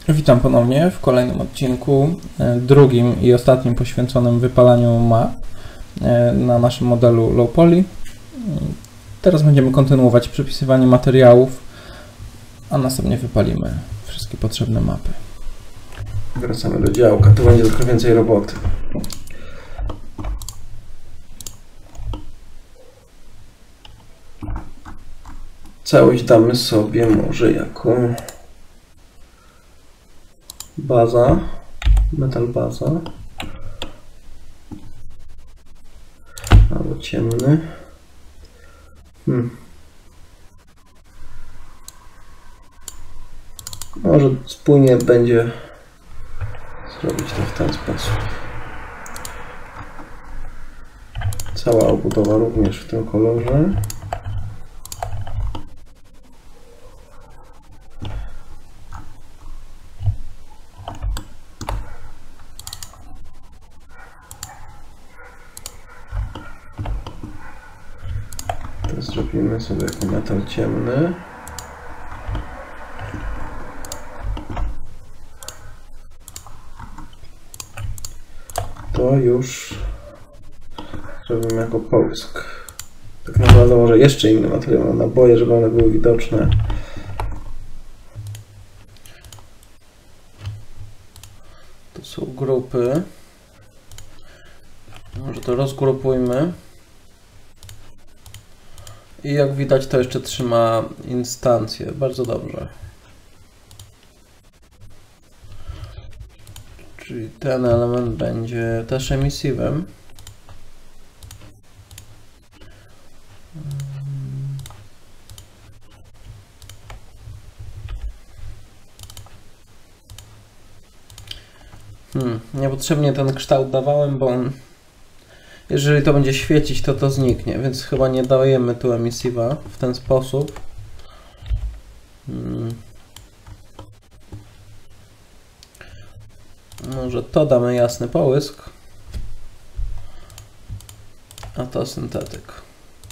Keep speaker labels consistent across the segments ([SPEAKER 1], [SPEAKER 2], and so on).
[SPEAKER 1] Witam ponownie w kolejnym odcinku, drugim i ostatnim poświęconym wypalaniu map na naszym modelu Low Poly. Teraz będziemy kontynuować przepisywanie materiałów, a następnie wypalimy wszystkie potrzebne mapy. Wracamy do działka, tu będzie trochę więcej roboty. Całość damy sobie może jako baza, metal baza, albo ciemny. Może spójnie będzie zrobić to w ten sposób. Cała obudowa również w tym kolorze. To zrobimy sobie jako metal ciemny. To już zrobimy jako połysk. Tak naprawdę może jeszcze inny materiał na naboje, żeby one były widoczne. To są grupy. Może to rozgrupujmy. I jak widać, to jeszcze trzyma instancję. Bardzo dobrze. Czyli ten element będzie też emisywem. Niepotrzebnie ten kształt dawałem, bo on, jeżeli to będzie świecić, to zniknie, więc chyba nie dajemy tu emisywa w ten sposób. Może to damy jasny połysk, a to syntetyk.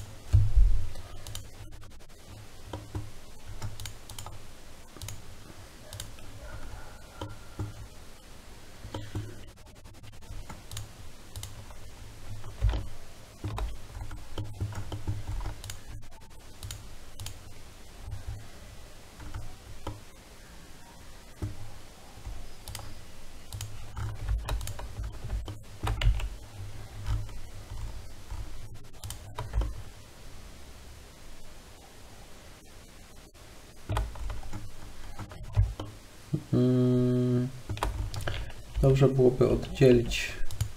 [SPEAKER 1] Dobrze byłoby oddzielić,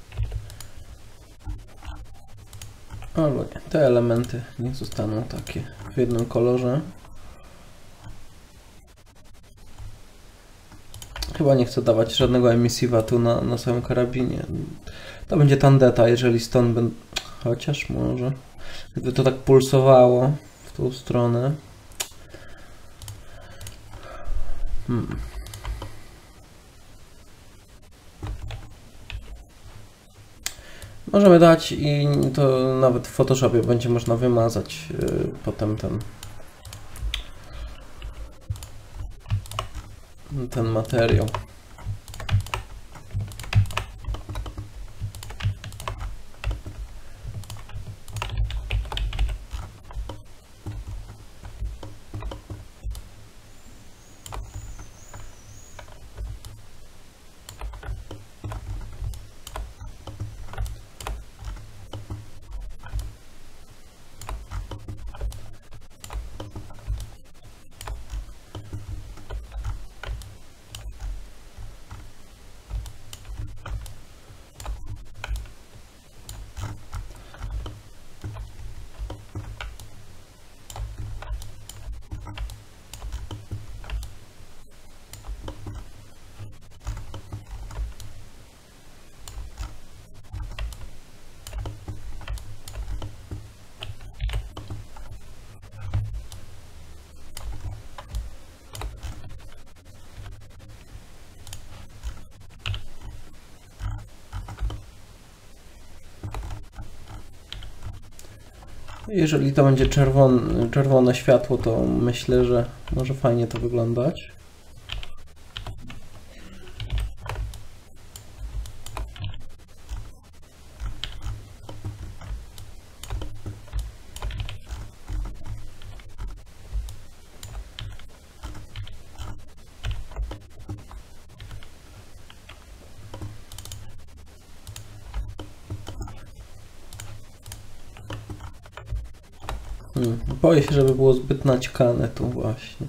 [SPEAKER 1] albo nie, te elementy niech zostaną takie w jednym kolorze. Chyba nie chcę dawać żadnego emisywa tu na samym karabinie. To będzie tandeta, jeżeli stąd będę, chociaż może gdyby to tak pulsowało w tą stronę. Możemy dać i to nawet w Photoshopie będzie można wymazać potem ten materiał. Jeżeli to będzie czerwone światło, to myślę, że może fajnie to wyglądać. Boję się, żeby było zbyt naćkane tu właśnie.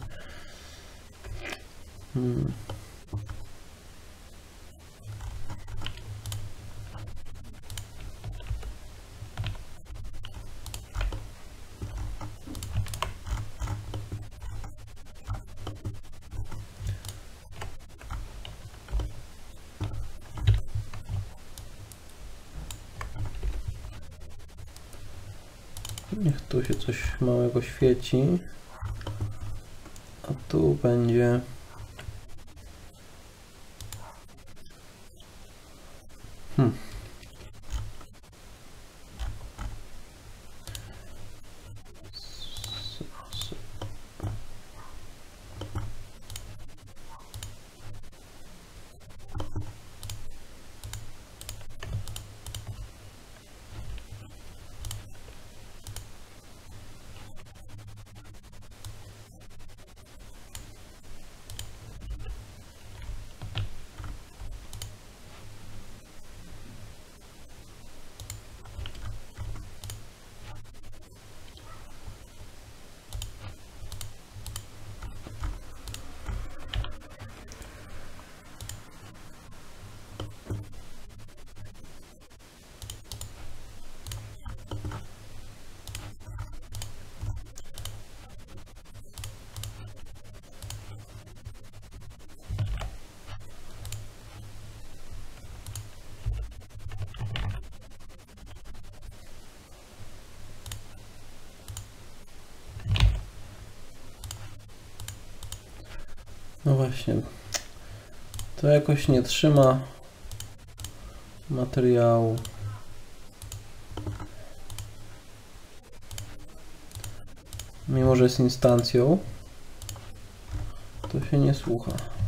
[SPEAKER 1] Niech tu się coś małego świeci, a tu będzie no właśnie, to jakoś nie trzyma materiału. Mimo że jest instancją, to się nie słucha.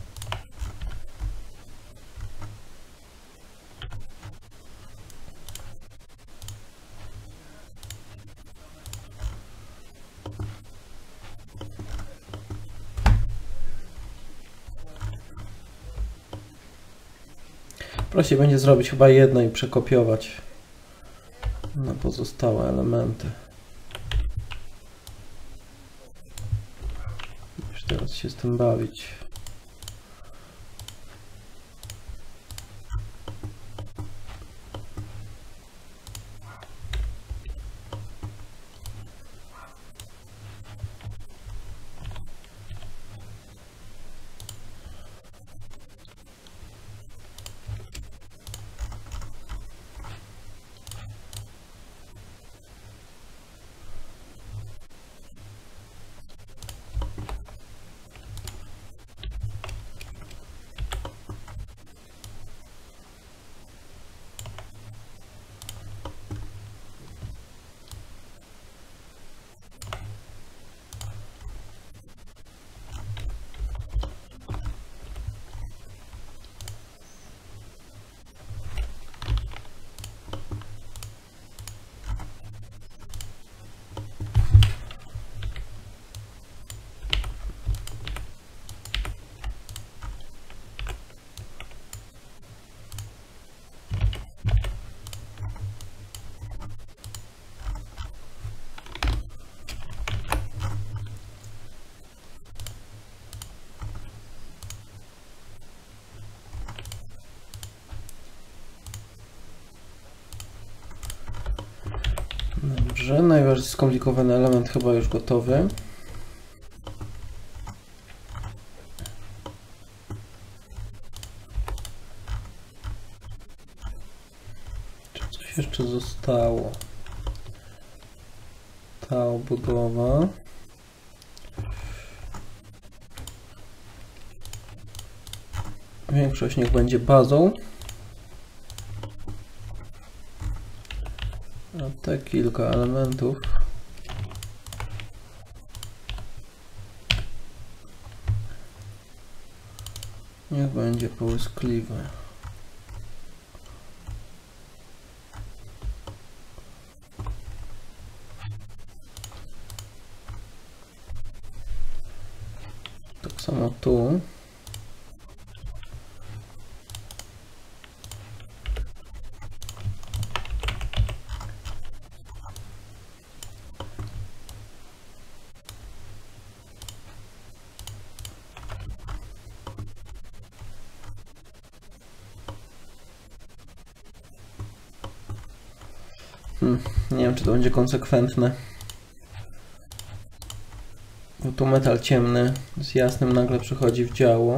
[SPEAKER 1] Prościej będzie zrobić chyba jedno i przekopiować na pozostałe elementy. Już teraz się z tym bawić. Dobrze, najbardziej skomplikowany element chyba już gotowy. Czy coś jeszcze zostało? Ta obudowa. Większość niech będzie bazą. A te kilka elementów niech będzie połyskliwe. Tak samo tu. Nie wiem, czy to będzie konsekwentne. Bo tu metal ciemny z jasnym nagle przychodzi w działo.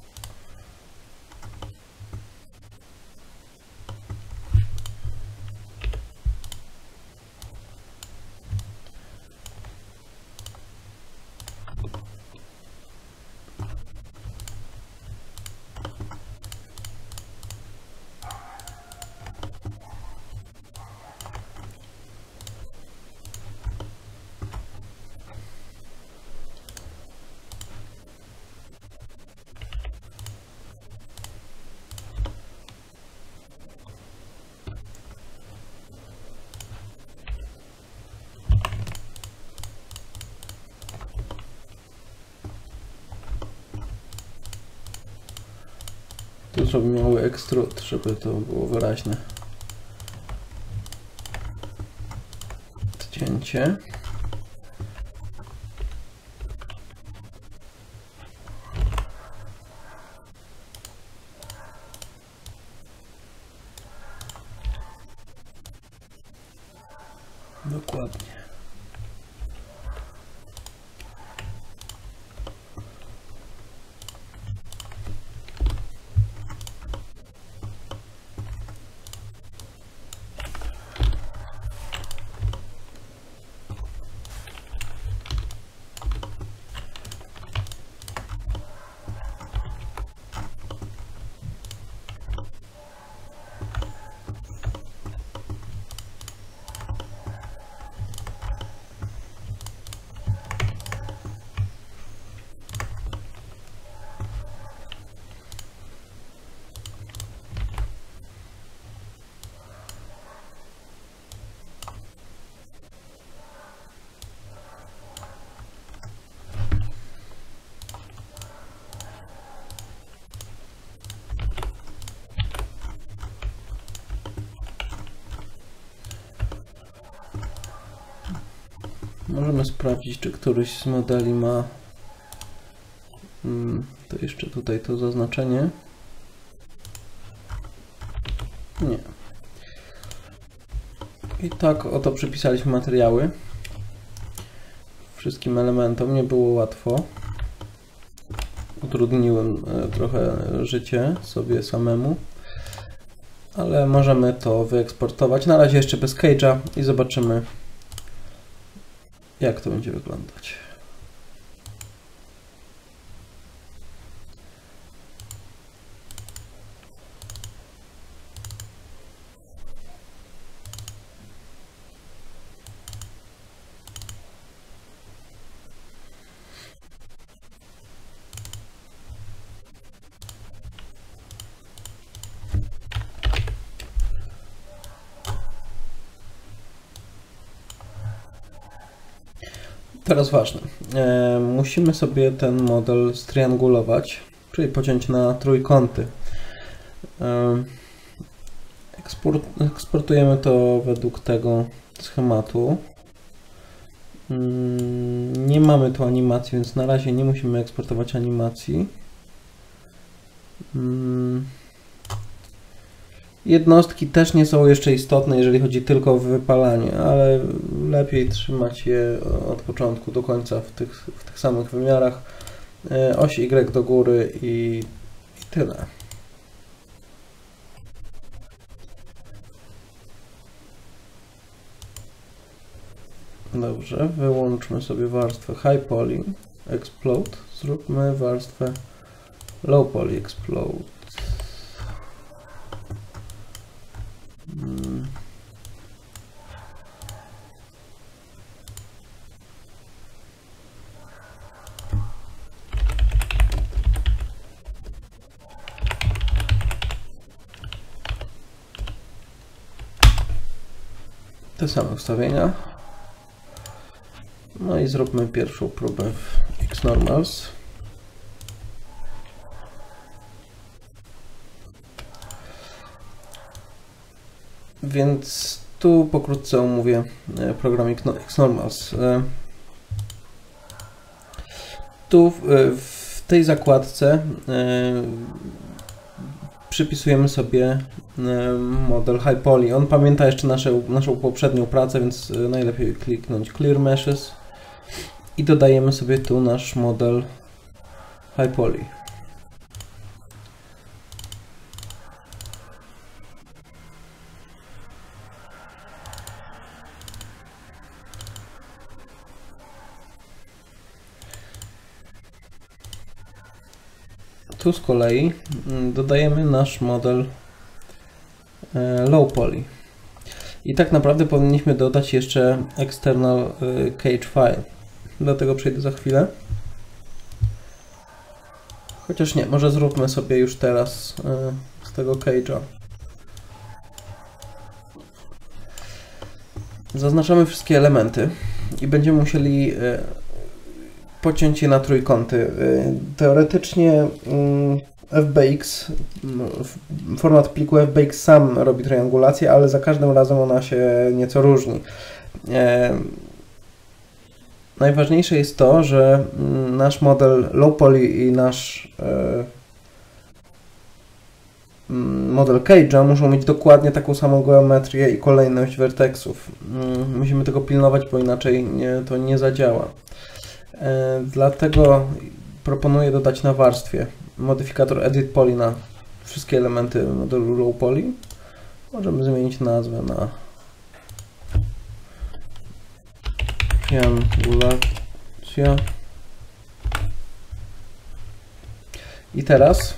[SPEAKER 1] Tu zrobimy mały ekstrud, żeby to było wyraźne. Odcięcie. Dokładnie. Możemy sprawdzić, czy któryś z modeli ma to jeszcze tutaj to zaznaczenie. Nie. I tak oto przypisaliśmy materiały wszystkim elementom. Nie było łatwo. Utrudniłem trochę życie sobie samemu, ale możemy to wyeksportować. Na razie jeszcze bez cage'a i zobaczymy, jak to będzie wyglądać. Teraz ważne, musimy sobie ten model striangulować, czyli pociąć na trójkąty. Eksportujemy to według tego schematu. Nie mamy tu animacji, więc na razie nie musimy eksportować animacji. Jednostki też nie są jeszcze istotne, jeżeli chodzi tylko o wypalanie, ale lepiej trzymać je od początku do końca w tych samych wymiarach. Oś Y do góry i tyle. Dobrze, wyłączmy sobie warstwę High Poly Explode, zróbmy warstwę Low Poly Explode. Te same ustawienia. No i zróbmy pierwszą próbę w Xnormals. Więc tu pokrótce omówię program Xnormals. Tu w tej zakładce przypisujemy sobie model High Poly. On pamięta jeszcze naszą poprzednią pracę, więc najlepiej kliknąć Clear Meshes i dodajemy sobie tu nasz model High Poly. Tu z kolei dodajemy nasz model Low Poly. I tak naprawdę powinniśmy dodać jeszcze external cage file. Do tego przejdę za chwilę. Chociaż nie, może zróbmy sobie już teraz z tego cage'a. Zaznaczamy wszystkie elementy i będziemy musieli pociąć je na trójkąty. Teoretycznie FBX, format pliku FBX sam robi triangulację, ale za każdym razem ona się nieco różni. Najważniejsze jest to, że nasz model Low Poly i nasz model Cage'a muszą mieć dokładnie taką samą geometrię i kolejność werteksów. Musimy tego pilnować, bo inaczej to nie zadziała. Dlatego proponuję dodać na warstwie modyfikator Edit Poly na wszystkie elementy modelu Low Poly. Możemy zmienić nazwę na triangulacja. I teraz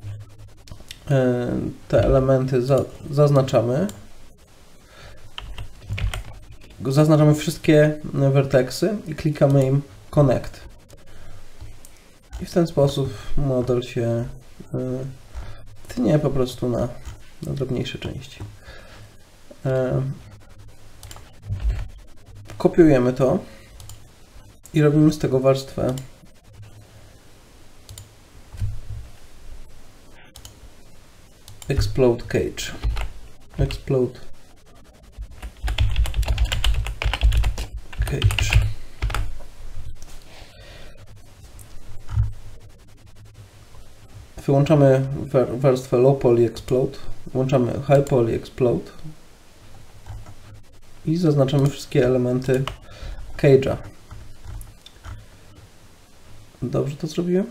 [SPEAKER 1] te elementy zaznaczamy. Zaznaczamy wszystkie werteksy i klikamy im Connect. I w ten sposób model się tnie po prostu na drobniejsze części. Kopiujemy to i robimy z tego warstwę Explode Cage. Explode Cage. Wyłączamy warstwę Low Poly Explode, włączamy High Poly Explode i zaznaczamy wszystkie elementy cage'a. Dobrze to zrobiłem?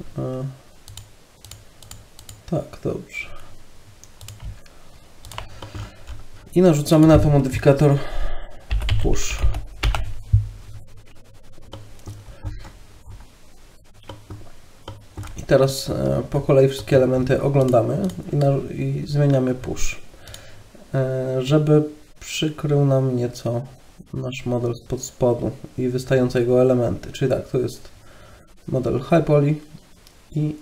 [SPEAKER 1] Tak, dobrze. I narzucamy na to modyfikator Push. I teraz po kolei wszystkie elementy oglądamy i zmieniamy Push, żeby przykrył nam nieco nasz model spod spodu i wystające jego elementy. Czyli tak, to jest model High Poly i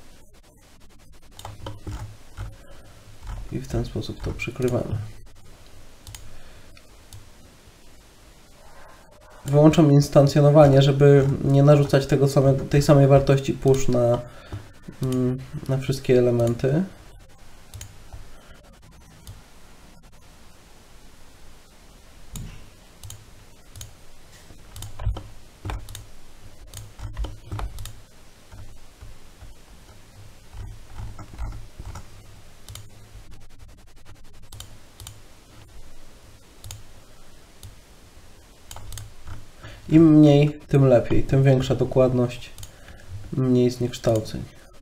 [SPEAKER 1] w ten sposób to przykrywamy. Wyłączam instancjonowanie, żeby nie narzucać tej samej wartości push na wszystkie elementy. Im mniej, tym lepiej. Tym większa dokładność, mniej zniekształceń.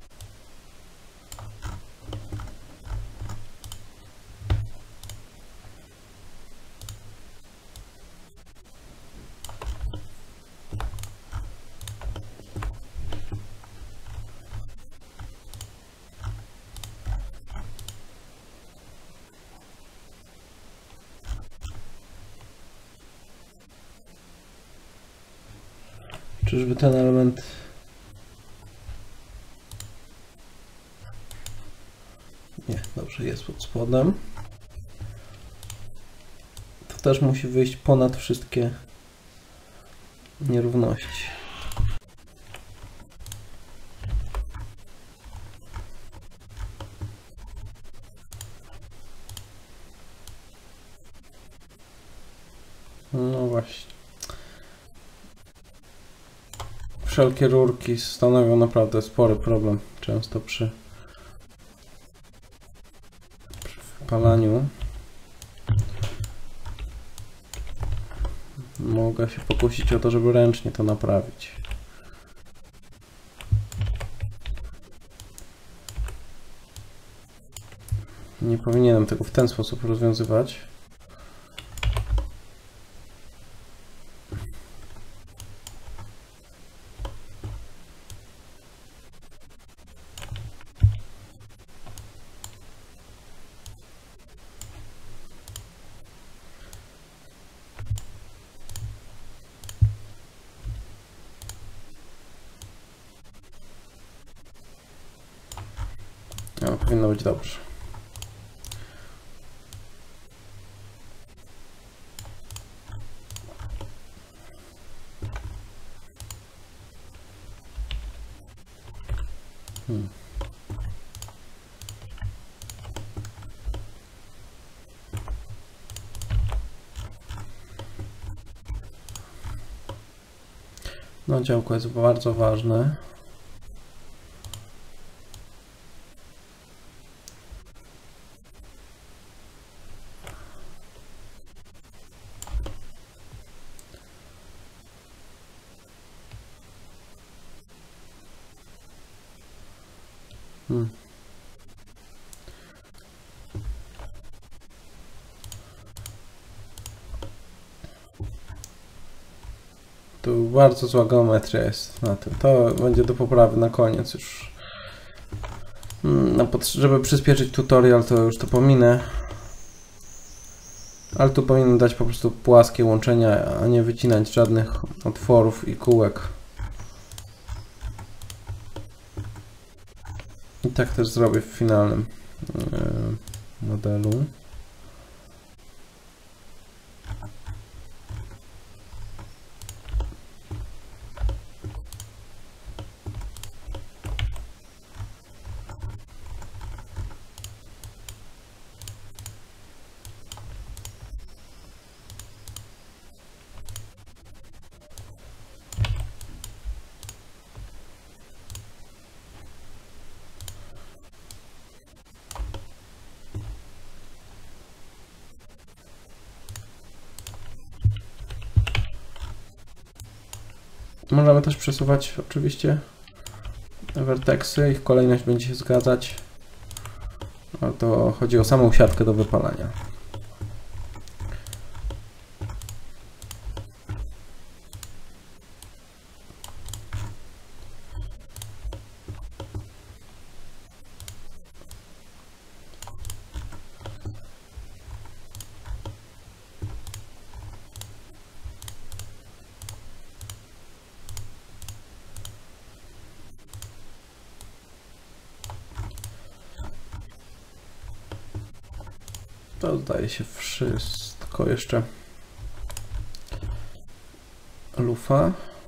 [SPEAKER 1] Czyżby ten element nie, dobrze, jest pod spodem. To też musi wyjść ponad wszystkie nierówności. No właśnie. Wszelkie rurki stanowią naprawdę spory problem, często przy wypalaniu mogę się pokusić o to, żeby ręcznie to naprawić. Nie powinienem tego w ten sposób rozwiązywać. No, powinno być dobrze. No, działko jest bardzo ważne. Tu bardzo zła geometria jest na tym. To będzie do poprawy na koniec już. Żeby przyspieszyć tutorial, to już to pominę. Ale tu powinienem dać po prostu płaskie łączenia, a nie wycinać żadnych otworów i kółek. I tak też zrobię w finalnym modelu. Możemy też przesuwać oczywiście werteksy, ich kolejność będzie się zgadzać, ale to chodzi o samą siatkę do wypalania. To zdaje się wszystko. Jeszcze lufa.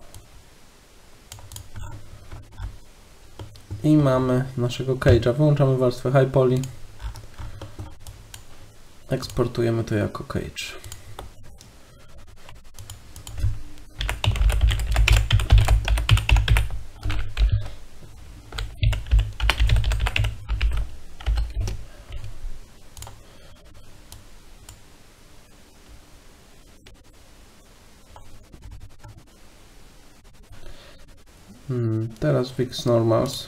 [SPEAKER 1] I mamy naszego cage'a. Wyłączamy warstwę High Poly. Eksportujemy to jako cage. Teraz fix normals.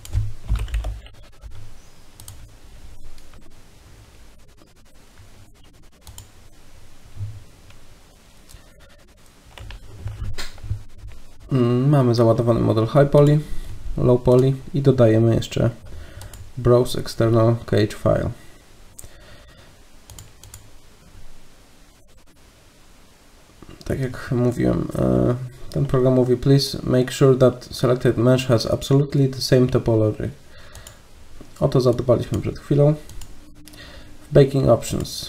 [SPEAKER 1] Mamy załadowany model High Poly, Low Poly i dodajemy jeszcze Browse External Cage File. Tak jak mówiłem, ten program mówi please make sure that selected mesh has absolutely the same topology. O to zadbaliśmy przed chwilą. W Baking Options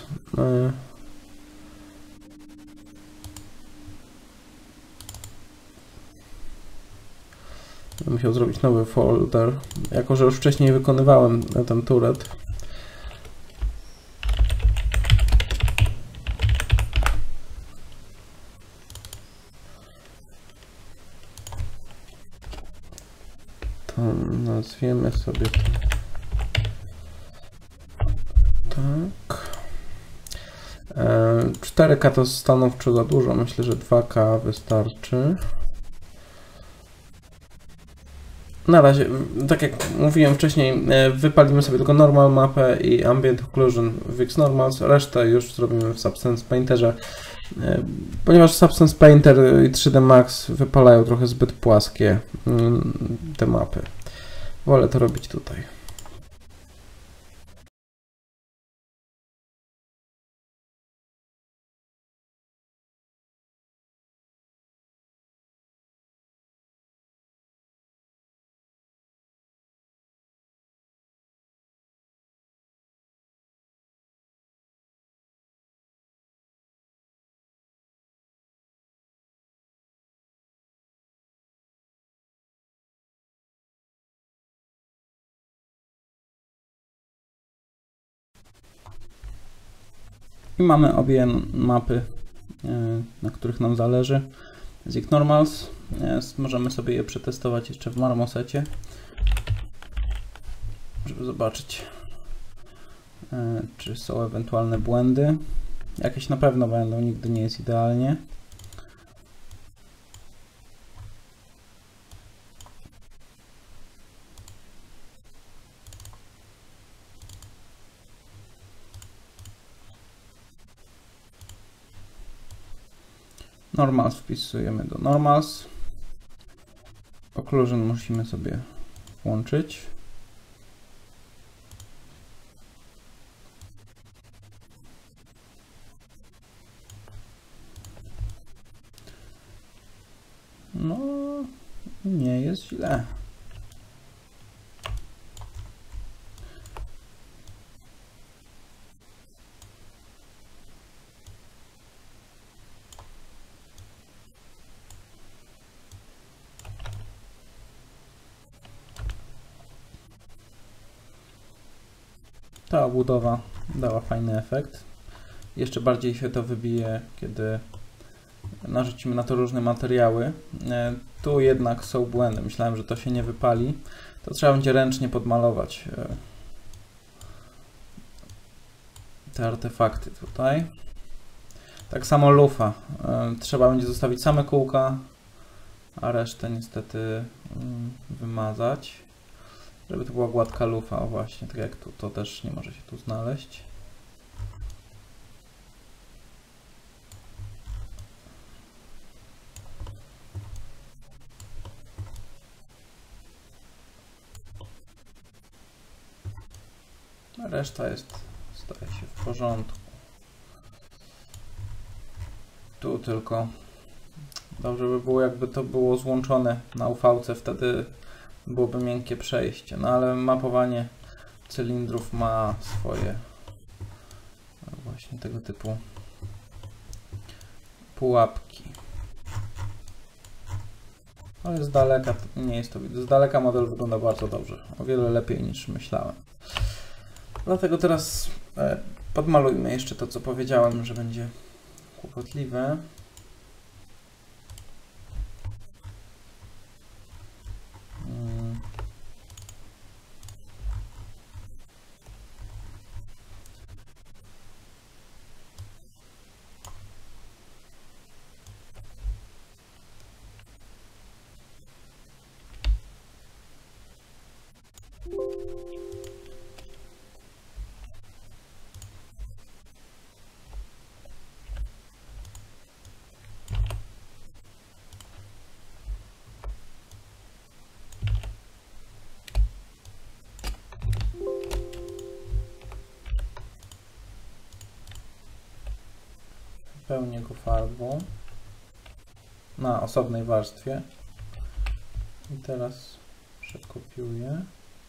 [SPEAKER 1] musiał zrobić nowy folder, jako że już wcześniej wykonywałem ten turret. To nazwiemy sobie to tak. 4K to stanowczo za dużo, myślę, że 2K wystarczy. Na razie, tak jak mówiłem wcześniej, wypalimy sobie tylko normal mapę i ambient occlusion w Xnormals, resztę już zrobimy w Substance Painterze, ponieważ Substance Painter i 3D Max wypalają trochę zbyt płaskie te mapy. Wolę to robić tutaj. I mamy obie mapy, na których nam zależy z Xnormals. Możemy sobie je przetestować jeszcze w Marmosecie, żeby zobaczyć, czy są ewentualne błędy. Jakieś na pewno będą, nigdy nie jest idealnie. Normals wpisujemy do Normals. Occlusion musimy sobie włączyć. No, nie jest źle. Ta obudowa dała fajny efekt. Jeszcze bardziej się to wybije, kiedy narzucimy na to różne materiały. Tu jednak są błędy. Myślałem, że to się nie wypali. To trzeba będzie ręcznie podmalować te artefakty tutaj. Tak samo lufa. Trzeba będzie zostawić same kółka, a resztę niestety wymazać, żeby to była gładka lufa. O właśnie, tak jak tu, to też nie może się tu znaleźć. A reszta jest, staje się w porządku. Tu tylko dobrze by było, jakby to było złączone na UV-ce, wtedy byłoby miękkie przejście. No ale mapowanie cylindrów ma swoje właśnie tego typu pułapki. Ale z daleka nie jest to widać. Z daleka model wygląda bardzo dobrze. O wiele lepiej niż myślałem. Dlatego teraz podmalujmy jeszcze to, co powiedziałem, że będzie kłopotliwe. Wypełnię go farbą na osobnej warstwie i teraz przekopiuję.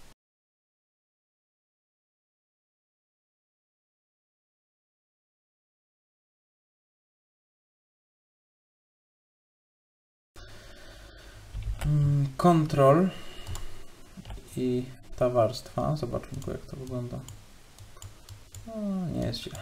[SPEAKER 1] Ctrl i ta warstwa. Zobaczmy, jak to wygląda. No, nie jest źle.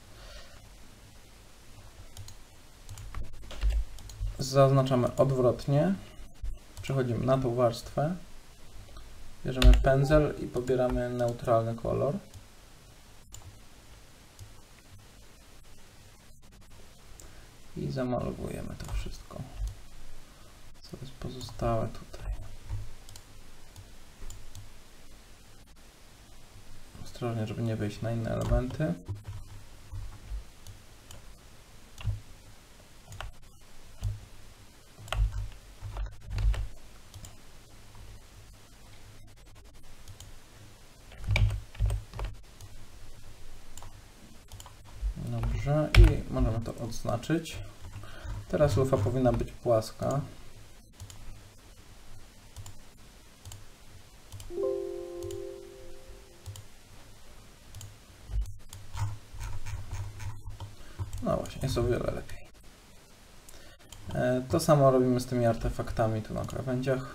[SPEAKER 1] Zaznaczamy odwrotnie. Przechodzimy na tą warstwę. Bierzemy pędzel i pobieramy neutralny kolor. i zamalowujemy to wszystko, co jest pozostałe tutaj. Ostrożnie, żeby nie wejść na inne elementy. Dobrze, i możemy to odznaczyć. Teraz lufa powinna być płaska. No właśnie, jest o wiele lepiej. To samo robimy z tymi artefaktami tu na krawędziach.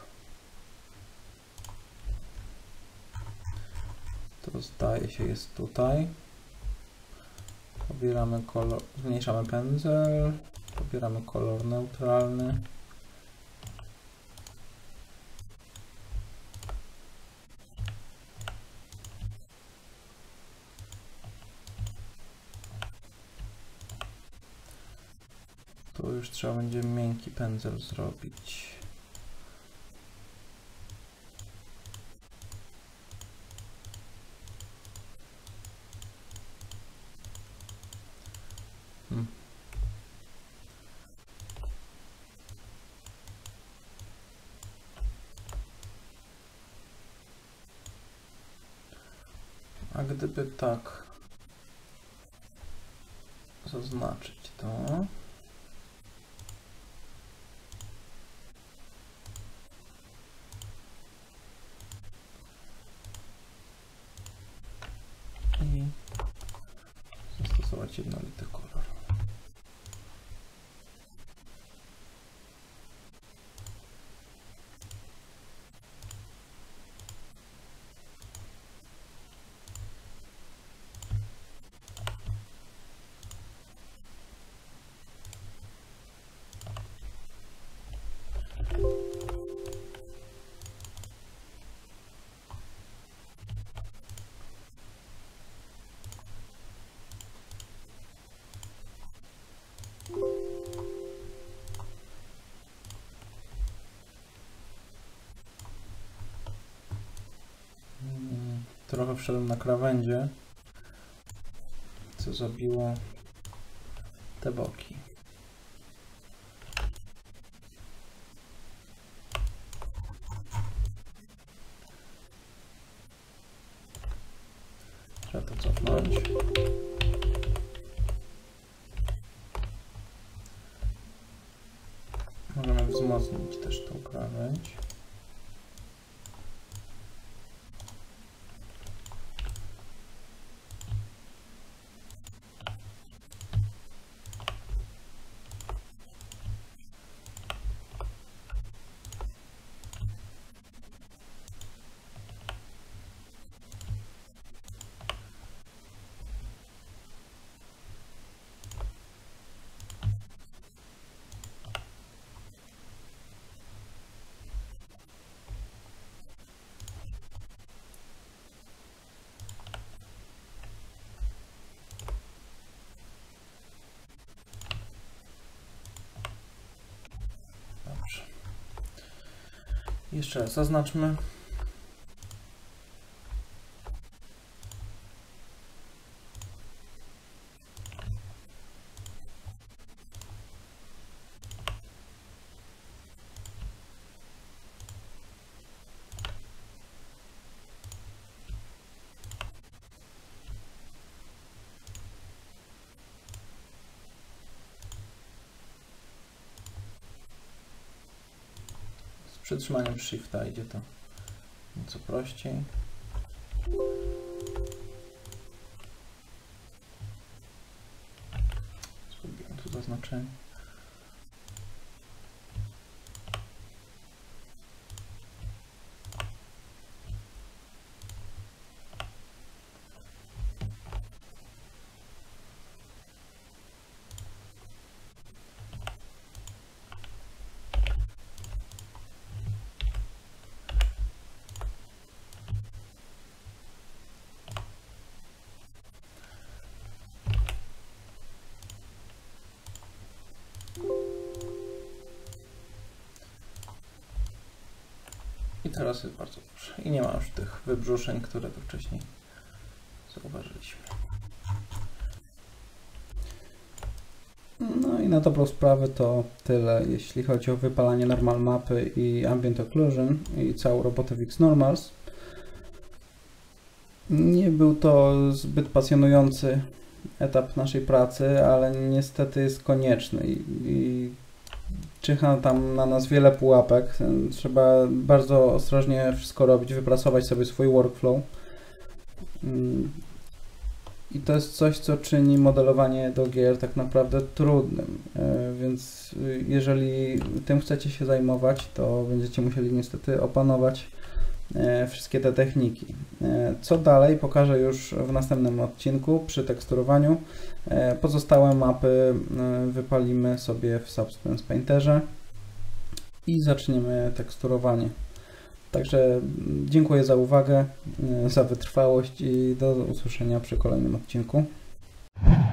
[SPEAKER 1] To zdaje się jest tutaj. Pobieramy kolor, zmniejszamy pędzel, pobieramy kolor neutralny. Tu już trzeba będzie miękki pędzel zrobić. A gdyby tak zaznaczyć to. I zastosować jednolity kolor. Trochę wszedłem na krawędzie, co zabiło te boki. Trzeba to cofnąć. Możemy wzmocnić też tą krawędź. Dobrze. Jeszcze raz zaznaczmy. Z przytrzymaniem Shifta idzie to nieco prościej. Zrobiłem tu zaznaczenie. I teraz jest bardzo dobrze. I nie ma już tych wybrzuszeń, które tu wcześniej zauważyliśmy. No i na dobrą sprawę to tyle, jeśli chodzi o wypalanie normal mapy i ambient occlusion i całą robotę w Xnormals. Nie był to zbyt pasjonujący etap naszej pracy, ale niestety jest konieczny i czyha tam na nas wiele pułapek. Trzeba bardzo ostrożnie wszystko robić, wypracować sobie swój workflow. I to jest coś, co czyni modelowanie do gier tak naprawdę trudnym, więc jeżeli tym chcecie się zajmować, to będziecie musieli niestety opanować wszystkie te techniki. Co dalej pokażę już w następnym odcinku przy teksturowaniu. Pozostałe mapy wypalimy sobie w Substance Painterze i zaczniemy teksturowanie. Także dziękuję za uwagę, za wytrwałość i do usłyszenia przy kolejnym odcinku.